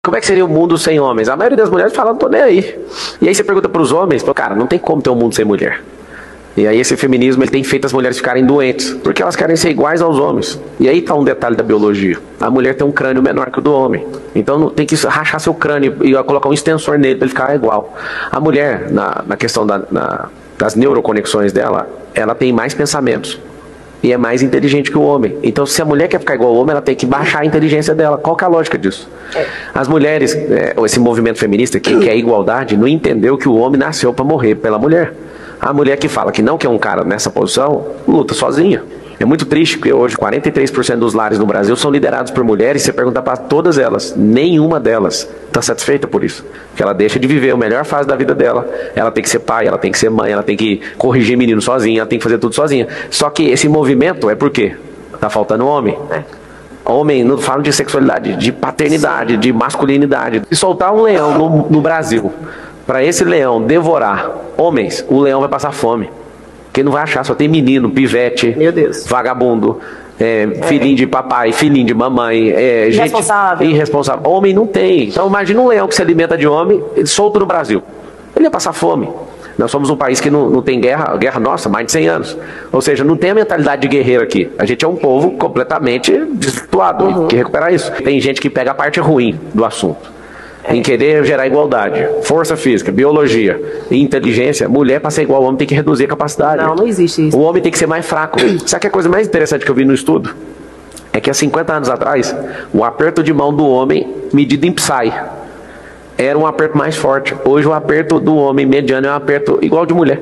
Como é que seria o mundo sem homens? A maioria das mulheres fala, não tô nem aí. E aí você pergunta para os homens, cara, não tem como ter um mundo sem mulher. E aí esse feminismo ele tem feito as mulheres ficarem doentes, porque elas querem ser iguais aos homens. E aí está um detalhe da biologia. A mulher tem um crânio menor que o do homem. Então tem que rachar seu crânio e colocar um extensor nele para ele ficar igual. A mulher, na questão das neuroconexões dela, ela tem mais pensamentos. E é mais inteligente que o homem. Então, se a mulher quer ficar igual ao homem, ela tem que baixar a inteligência dela. Qual que é a lógica disso? As mulheres, esse movimento feminista que quer igualdade, não entendeu que o homem nasceu para morrer pela mulher. A mulher que fala que não quer um cara nessa posição, luta sozinha. É muito triste que hoje 43% dos lares no Brasil são liderados por mulheres. Se você perguntar para todas elas, nenhuma delas está satisfeita por isso. Porque ela deixa de viver a melhor fase da vida dela. Ela tem que ser pai, ela tem que ser mãe, ela tem que corrigir menino sozinha, ela tem que fazer tudo sozinha. Só que esse movimento é por quê? Tá faltando homem. Homem, não falo de sexualidade, de paternidade, de masculinidade. Se soltar um leão no Brasil, para esse leão devorar homens, o leão vai passar fome. Porque não vai achar, só tem menino, pivete, meu Deus, vagabundo, filhinho de papai, filhinho de mamãe, irresponsável. Gente irresponsável. Homem não tem. Então imagina um leão que se alimenta de homem, solto no Brasil. Ele ia passar fome. Nós somos um país que não tem guerra nossa, mais de 100 anos. Ou seja, não tem a mentalidade de guerreiro aqui. A gente é um povo completamente desvirtuado, tem que recuperar isso. Tem gente que pega a parte ruim do assunto. Em querer gerar igualdade, força física, biologia e inteligência, mulher para ser igual ao homem tem que reduzir a capacidade. Não existe isso. O homem tem que ser mais fraco. Sabe que a coisa mais interessante que eu vi no estudo? É que há 50 anos atrás, o aperto de mão do homem, medido em Psy, era um aperto mais forte. Hoje o aperto do homem mediano é um aperto igual de mulher.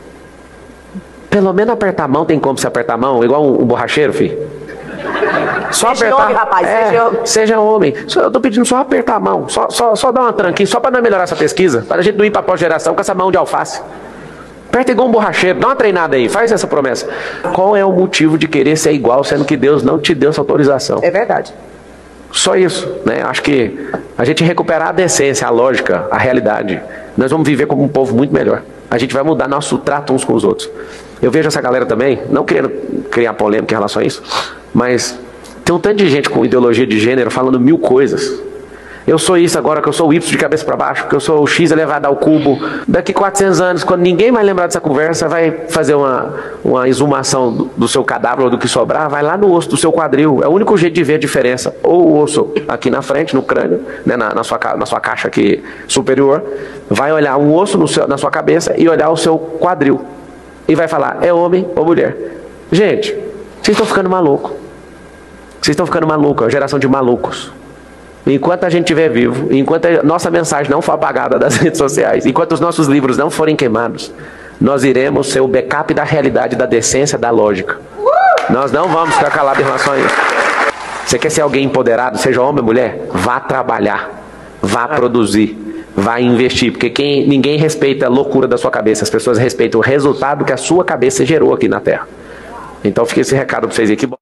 Pelo menos apertar a mão, tem como se apertar a mão, igual um borracheiro, filho. Só seja apertar, homem, rapaz, seja homem. Eu tô pedindo só apertar a mão, só dar uma tranquinha, só para não melhorar essa pesquisa, para a gente não ir para pós-geração com essa mão de alface. Aperta igual um borracheiro, dá uma treinada aí, faz essa promessa. Qual é o motivo de querer ser igual, sendo que Deus não te deu essa autorização? É verdade. Só isso, né? Acho que a gente recuperar a decência, a lógica, a realidade, nós vamos viver como um povo muito melhor. A gente vai mudar nosso trato uns com os outros. Eu vejo essa galera também, não querendo criar polêmica em relação a isso, mas tem um tanto de gente com ideologia de gênero falando mil coisas. Eu sou isso agora, que eu sou o Y de cabeça para baixo, que eu sou o X elevado ao cubo. Daqui 400 anos, quando ninguém vai lembrar dessa conversa, vai fazer uma exumação do seu cadáver ou do que sobrar, vai lá no osso do seu quadril. É o único jeito de ver a diferença. Ou o osso aqui na frente, no crânio, né, na sua caixa aqui superior, vai olhar um osso na sua cabeça e olhar o seu quadril. E vai falar, é homem ou mulher. Gente, vocês estão ficando malucos. Vocês estão ficando malucos, é uma geração de malucos. Enquanto a gente estiver vivo, enquanto a nossa mensagem não for apagada das redes sociais, enquanto os nossos livros não forem queimados, nós iremos ser o backup da realidade, da decência, da lógica. Nós não vamos ficar calados em relação a isso. Você quer ser alguém empoderado, seja homem ou mulher? Vá trabalhar, vá produzir, vá investir, porque ninguém respeita a loucura da sua cabeça, as pessoas respeitam o resultado que a sua cabeça gerou aqui na Terra. Então fica esse recado para vocês aqui.